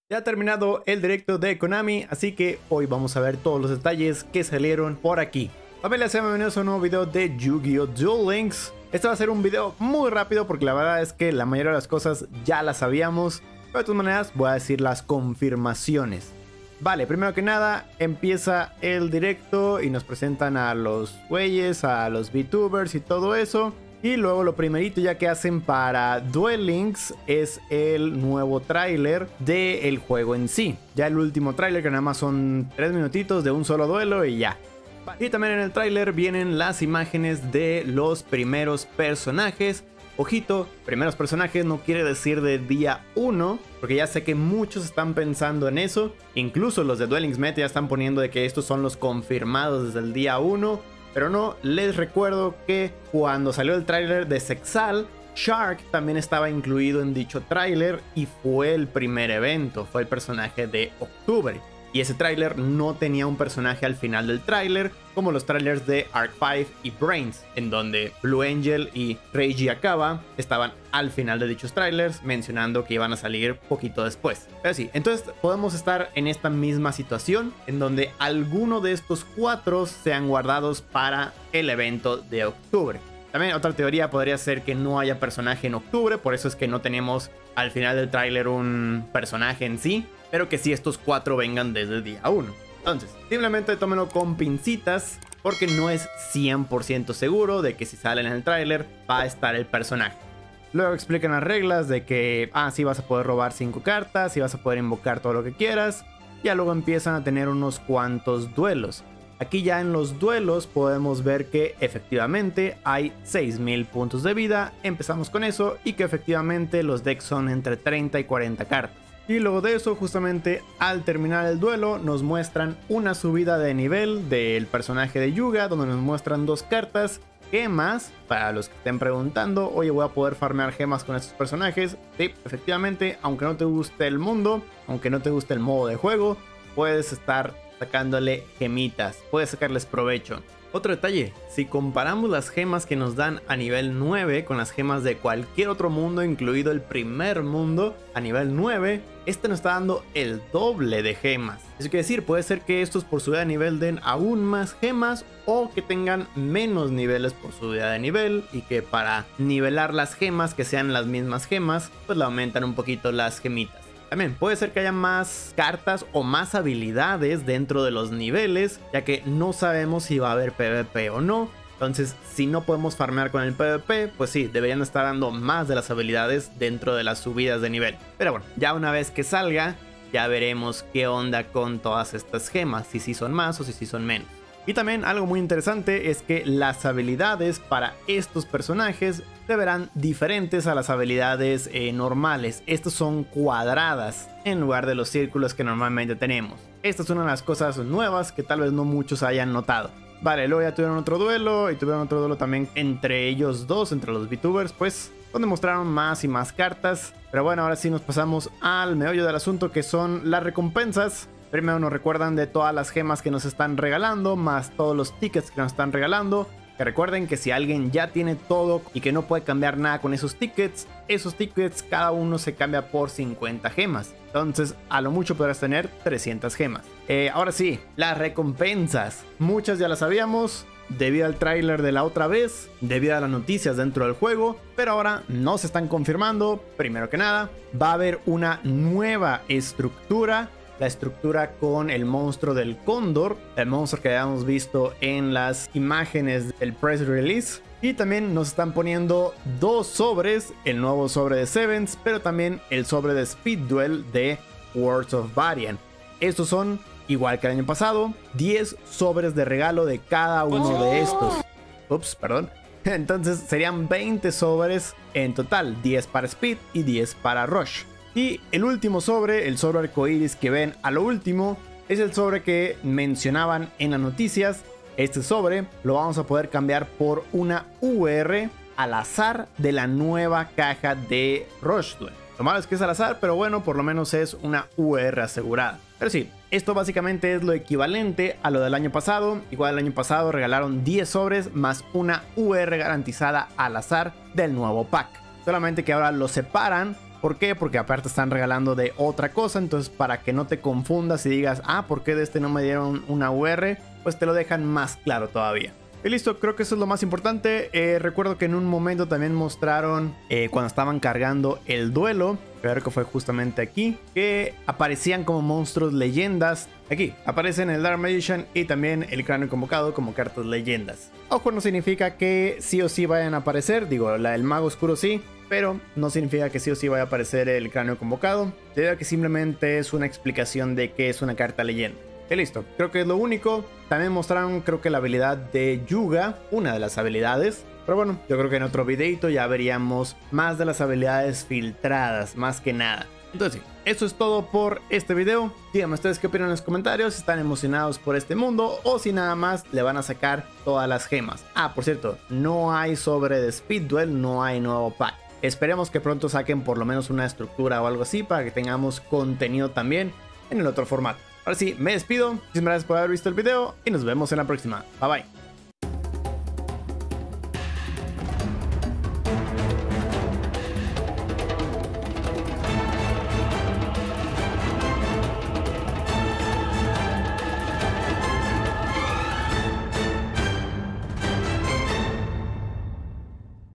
Ya ha terminado el directo de Konami, así que hoy vamos a ver todos los detalles que salieron por aquí. Familia, sean bienvenidos a un nuevo video de Yu-Gi-Oh! Duel Links. Este va a ser un video muy rápido porque la verdad es que la mayoría de las cosas ya las sabíamos. Pero de todas maneras voy a decir las confirmaciones. Vale, primero que nada empieza el directo y nos presentan a los güeyes, a los VTubers y todo eso. Y luego lo primerito ya que hacen para Duel Links es el nuevo tráiler del juego en sí. Ya el último tráiler que nada más son 3 minutitos de un solo duelo y ya. Y también en el tráiler vienen las imágenes de los primeros personajes. Ojito, primeros personajes no quiere decir de día 1, porque ya sé que muchos están pensando en eso. Incluso los de Duel Links Meta ya están poniendo de que estos son los confirmados desde el día 1. Pero no, les recuerdo que cuando salió el tráiler de Zexal, Shark también estaba incluido en dicho tráiler y fue el primer evento, fue el personaje de octubre. Y ese tráiler no tenía un personaje al final del tráiler, como los tráilers de Arc 5 y Brains, en donde Blue Angel y Reiji Akaba estaban al final de dichos tráilers, mencionando que iban a salir poquito después. Pero sí, entonces podemos estar en esta misma situación, en donde alguno de estos 4 sean guardados para el evento de octubre. También otra teoría podría ser que no haya personaje en octubre, por eso es que no tenemos al final del tráiler un personaje en sí, pero que sí estos 4 vengan desde el día 1. Entonces, simplemente tómenlo con pincitas, porque no es 100% seguro de que si sale en el tráiler va a estar el personaje. Luego explican las reglas de que, sí vas a poder robar 5 cartas, y vas a poder invocar todo lo que quieras. Ya luego empiezan a tener unos cuantos duelos. Aquí ya en los duelos podemos ver que efectivamente hay 6000 puntos de vida, empezamos con eso, y que efectivamente los decks son entre 30 y 40 cartas. Y luego de eso, justamente al terminar el duelo, nos muestran una subida de nivel del personaje de Yuga, donde nos muestran 2 cartas, gemas, para los que estén preguntando, oye, voy a poder farmear gemas con estos personajes. Sí, efectivamente, aunque no te guste el mundo, aunque no te guste el modo de juego, puedes estar sacándole gemitas, puedes sacarles provecho. Otro detalle, si comparamos las gemas que nos dan a nivel 9 con las gemas de cualquier otro mundo, incluido el primer mundo, a nivel 9, este nos está dando el doble de gemas. Eso quiere decir, puede ser que estos por subida de nivel den aún más gemas o que tengan menos niveles por subida de nivel y que para nivelar las gemas, que sean las mismas gemas, pues le aumentan un poquito las gemitas. También puede ser que haya más cartas o más habilidades dentro de los niveles, ya que no sabemos si va a haber PvP o no. Entonces, si no podemos farmear con el PvP, pues sí, deberían estar dando más de las habilidades dentro de las subidas de nivel. Pero bueno, ya una vez que salga, ya veremos qué onda con todas estas gemas, si sí son más o si sí son menos. Y también algo muy interesante es que las habilidades para estos personajes se verán diferentes a las habilidades normales. Estas son cuadradas en lugar de los círculos que normalmente tenemos. Esta es una de las cosas nuevas que tal vez no muchos hayan notado. Vale, luego ya tuvieron otro duelo y tuvieron otro duelo también entre ellos dos, entre los VTubers, pues, donde mostraron más y más cartas. Pero bueno, ahora sí nos pasamos al meollo del asunto, que son las recompensas. Primero nos recuerdan de todas las gemas que nos están regalando, más todos los tickets que nos están regalando. Que recuerden que si alguien ya tiene todo y que no puede cambiar nada con esos tickets cada uno se cambia por 50 gemas. Entonces a lo mucho podrás tener 300 gemas. Ahora sí, las recompensas. Muchas ya las sabíamos debido al tráiler de la otra vez, debido a las noticias dentro del juego, pero ahora no se están confirmando. Primero que nada, va a haber una nueva estructura. La estructura con el monstruo del cóndor, el monstruo que habíamos visto en las imágenes del press release. Y también nos están poniendo 2 sobres, el nuevo sobre de Sevens, pero también el sobre de Speed Duel de Words of Varian. Estos son, igual que el año pasado, 10 sobres de regalo de cada uno de estos. Ups, perdón. Entonces serían 20 sobres en total, 10 para Speed y 10 para Rush. Y el último sobre, el sobre arcoiris que ven a lo último, es el sobre que mencionaban en las noticias. Este sobre lo vamos a poder cambiar por una UR al azar de la nueva caja de Rush Duel. Lo malo es que es al azar, pero bueno, por lo menos es una UR asegurada. Pero sí, esto básicamente es lo equivalente a lo del año pasado. Igual el año pasado regalaron 10 sobres más una UR garantizada al azar del nuevo pack. Solamente que ahora lo separan ¿Por qué? Porque aparte están regalando de otra cosa, entonces para que no te confundas y digas, ah, ¿por qué de este no me dieron una UR? Pues te lo dejan más claro todavía. Y listo, creo que eso es lo más importante. Recuerdo que en un momento también mostraron cuando estaban cargando el duelo, creo que fue justamente aquí, que aparecían como monstruos leyendas. Aquí aparecen el Dark Magician y también el Cráneo Convocado como cartas leyendas. Ojo, no significa que sí o sí vayan a aparecer, digo, el Mago Oscuro sí, pero no significa que sí o sí vaya a aparecer el Cráneo Convocado, debido a que simplemente es una explicación de qué es una carta leyenda. Y listo, creo que es lo único. También mostraron, creo que la habilidad de Yuga, una de las habilidades. Pero bueno, yo creo que en otro videito ya veríamos más de las habilidades filtradas, más que nada. Entonces sí, eso es todo por este video. Díganme ustedes qué opinan en los comentarios, si están emocionados por este mundo o si nada más le van a sacar todas las gemas. Ah, por cierto, no hay sobre de Speed Duel, no hay nuevo pack. Esperemos que pronto saquen por lo menos una estructura o algo así para que tengamos contenido también en el otro formato. Ahora sí, me despido. Muchísimas gracias por haber visto el video y nos vemos en la próxima. Bye bye.